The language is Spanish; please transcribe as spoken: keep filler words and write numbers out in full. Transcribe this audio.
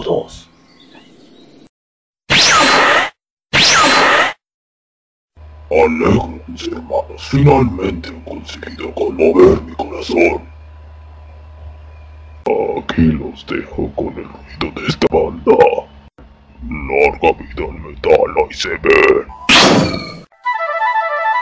dos. Alégrense, hermanos, finalmente he conseguido conmover mi corazón. Aquí los dejo con el ruido de esta banda. Larga vida al metal, ahí se ve.